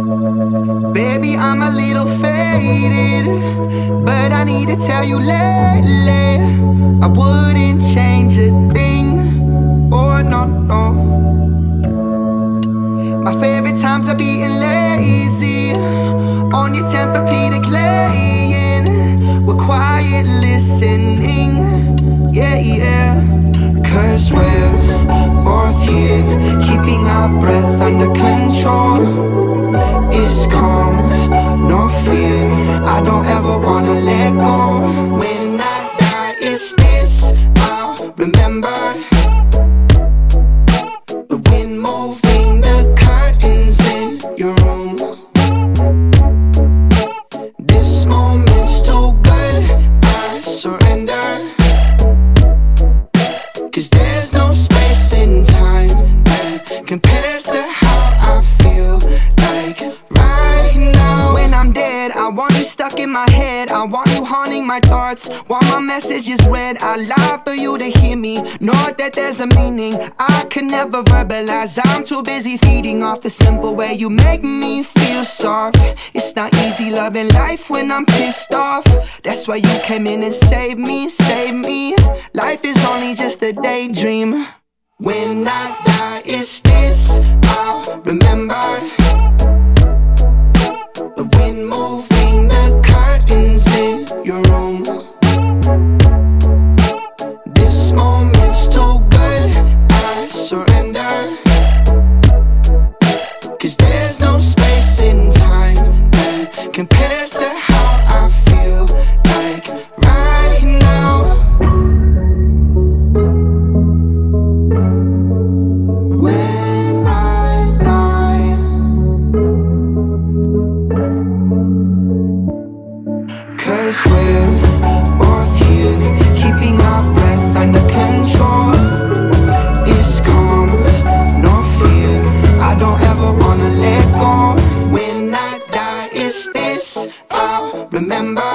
Baby, I'm a little faded, but I need to tell you lately I wouldn't change a thing. Oh no, no. My favorite times are being lazy, on your Tempur-Pedic laying, with quiet listening. Yeah, yeah. Cause we're both here, keeping our breath under control. It's calm, no fear, I don't ever wanna let go. When I die, it's this I'll remember. The wind moving the curtains in your room. This moment's too good, I surrender. Cause there's no space in time that compares to how I feel like right now. When I'm dead, I want you stuck in my head, I want you haunting my thoughts, while my message is read out loud for you to hear me. Know that there's a meaning I can never verbalize. I'm too busy feeding off the simple way you make me feel soft. It's not easy loving life when I'm pissed off. That's why you came in and saved me, saved me. Life is only just a daydream. When I die, it's this I'll remember. The wind moving the curtains in your room. This moment's too good, I surrender. Cause there's no space in time that compares to how I feel like right now. When I die, cause we're both here, keeping our breath under control. It's calm, no fear, I don't ever wanna let go. When I die, it's this I'll remember.